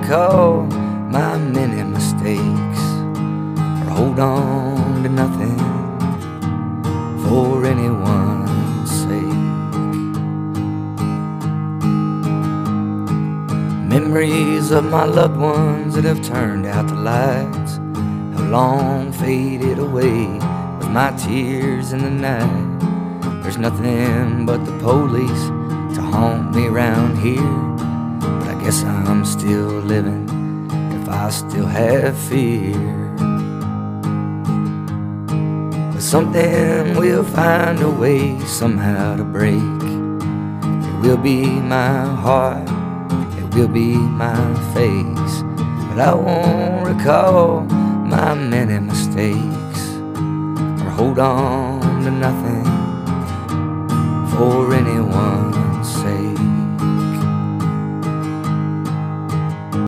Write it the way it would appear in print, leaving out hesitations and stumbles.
recall my many mistakes, or hold on to nothing for anyone's sake. Memories of my loved ones that have turned out the lights have long faded away with my tears in the night. There's nothing but the police to haunt me round here, but I guess I'm still living if I still have fear. But something will find a way somehow to break. It will be my heart, it will be my face, but I won't recall my many mistakes, or hold on to nothing for anyone's sake.